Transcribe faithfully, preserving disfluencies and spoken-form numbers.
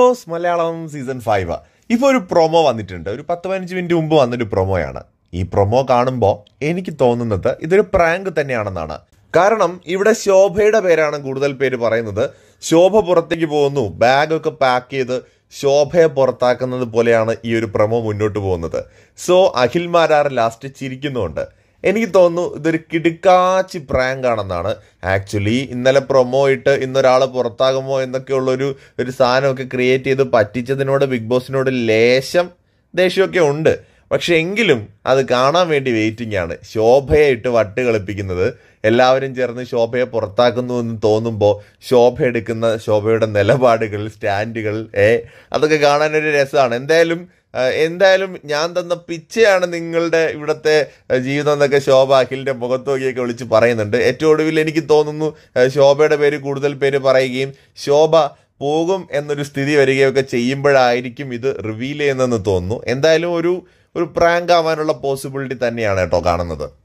Bigg Boss Malayalam season five. ഇപ്പോൾ ഒരു promo വന്നിട്ടുണ്ട്. ഒരു പത്ത് പതിനഞ്ച് മിനിറ്റ് മുമ്പ് വന്നൊരു പ്രൊമോയാണ്. ഈ പ്രൊമോ കാണുമ്പോൾ എനിക്ക് തോന്നുന്നത് ഇതൊരു പ്രാങ്ക് തന്നെയാണെന്നാണ്. കാരണം ഇവിടെ ശോഭയുടെ പേരാണ് കൂടുതൽ പേര് പറയുന്നത്. ശോഭ പുറത്തേക്ക് പോകുന്നു, ബാഗൊക്കെ പാക്ക് ചെയ്ത് ശോഭയെ പുറത്താക്കുന്നത് പോലെയാണ് ഈ ഒരു പ്രൊമോ മുന്നോട്ട് പോകുന്നത്. സോ അഖിൽമാരാർ ലാസ്റ്റ് ചിരിക്കുന്നുണ്ട്. എനിക്ക് തോന്നുന്നു ഇതൊരു കിടുക്കാച്ചി പ്രാങ്ക് ആണെന്നാണ്. ആക്ച്വലി ഇന്നലെ പ്രൊമോ ഇട്ട് ഇന്നൊരാൾ പുറത്താകുമോ എന്നൊക്കെയുള്ളൊരു ഒരു സാധനമൊക്കെ ക്രിയേറ്റ് ചെയ്ത് പറ്റിച്ചതിനോട് ബിഗ് ബോസിനോട് ലേശം ദേഷ്യമൊക്കെ ഉണ്ട്. പക്ഷെ എങ്കിലും അത് കാണാൻ വേണ്ടി വെയിറ്റിംഗ് ആണ്. ശോഭയെ ഇട്ട് വട്ട് കളിപ്പിക്കുന്നത്, എല്ലാവരും ചേർന്ന് ശോഭയെ പുറത്താക്കുന്നു എന്ന് തോന്നുമ്പോൾ ശോഭ എടുക്കുന്ന ശോഭയുടെ നിലപാടുകൾ, സ്റ്റാൻഡുകൾ, ഏ അതൊക്കെ കാണാനൊരു രസമാണ്. എന്തായാലും എന്തായാലും ഞാൻ തന്ന പിച്ചയാണ് നിങ്ങളുടെ ഇവിടുത്തെ ജീവിതം എന്നൊക്കെ ശോഭ അഖിലിൻ്റെ മുഖത്തോക്കിയൊക്കെ വിളിച്ച് പറയുന്നുണ്ട്. ഏറ്റവും ഒടുവിൽ എനിക്ക് തോന്നുന്നു ശോഭയുടെ പേര് കൂടുതൽ പേര് പറയുകയും ശോഭ പോകും എന്നൊരു സ്ഥിതി വരികയൊക്കെ ചെയ്യുമ്പോഴായിരിക്കും ഇത് റിവീൽ ചെയ്യുന്നതെന്ന് തോന്നുന്നു. എന്തായാലും ഒരു ഒരു പ്രാങ്ക് ആവാനുള്ള പോസിബിലിറ്റി തന്നെയാണ് കേട്ടോ കാണുന്നത്.